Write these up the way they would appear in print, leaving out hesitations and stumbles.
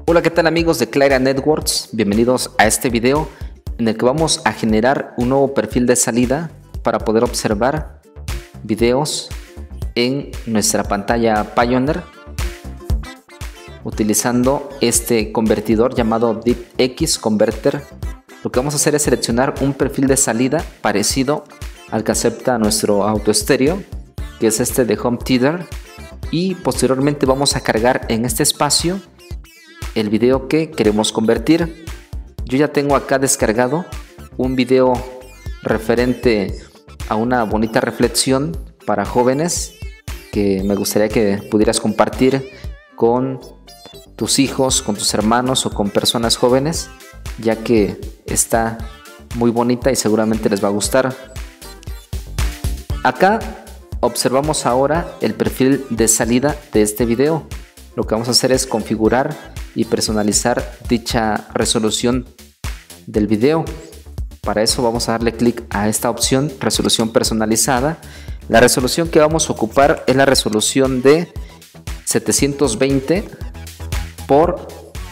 Hola, ¿qué tal amigos de Clara Networks? Bienvenidos a este video en el que vamos a generar un nuevo perfil de salida para poder observar videos en nuestra pantalla Pioneer utilizando este convertidor llamado DivX Converter. Lo que vamos a hacer es seleccionar un perfil de salida parecido al que acepta nuestro auto estéreo, que es este de Home Theater, y posteriormente vamos a cargar en este espacio el video que queremos convertir. Yo ya tengo acá descargado un video referente a una bonita reflexión para jóvenes que me gustaría que pudieras compartir con tus hijos, con tus hermanos o con personas jóvenes, ya que está muy bonita y seguramente les va a gustar. Acá observamos ahora el perfil de salida de este video. Lo que vamos a hacer es configurar y personalizar dicha resolución del video. Para eso vamos a darle clic a esta opción, resolución personalizada. La resolución que vamos a ocupar es la resolución de 720 por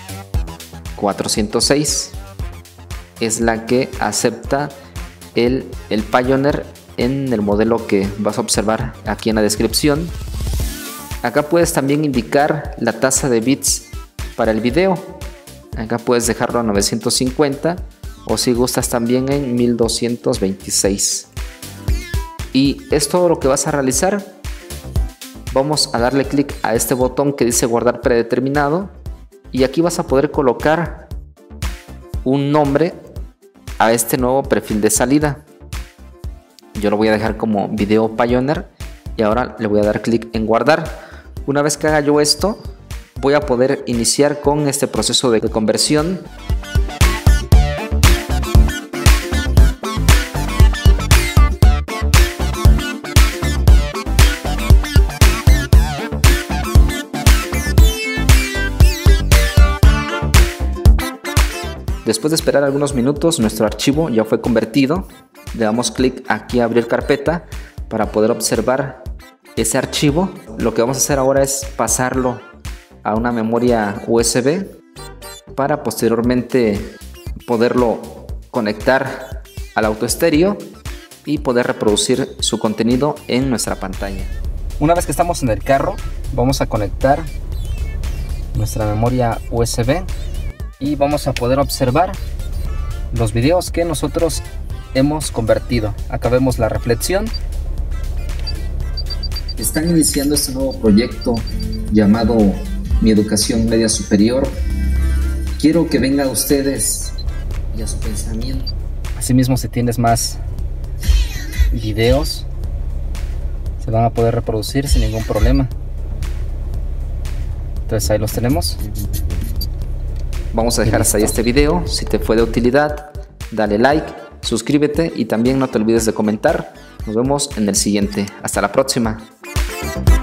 406. Es la que acepta el Pioneer en el modelo que vas a observar aquí en la descripción. Acá puedes también indicar la tasa de bits para el video. Acá puedes dejarlo a 950 o si gustas también en 1226. Y es todo lo que vas a realizar. Vamos a darle clic a este botón que dice guardar predeterminado y aquí vas a poder colocar un nombre a este nuevo perfil de salida. Yo lo voy a dejar como video Pioneer y ahora le voy a dar clic en guardar. Una vez que haga yo esto, voy a poder iniciar con este proceso de conversión. Después de esperar algunos minutos, nuestro archivo ya fue convertido. Le damos clic aquí a abrir carpeta para poder observar ese archivo. Lo que vamos a hacer ahora es pasarlo a una memoria USB para posteriormente poderlo conectar al auto estéreo y poder reproducir su contenido en nuestra pantalla. Una vez que estamos en el carro, vamos a conectar nuestra memoria USB y vamos a poder observar los videos que nosotros hemos convertido. Acá vemos la reflexión. Están iniciando este nuevo proyecto llamado Mi Educación Media Superior. Quiero que vengan ustedes y a su pensamiento. Asimismo, si tienes más videos, se van a poder reproducir sin ningún problema. Entonces ahí los tenemos. Vamos a dejar hasta ahí este video. Si te fue de utilidad, dale like, suscríbete y también no te olvides de comentar. Nos vemos en el siguiente. Hasta la próxima.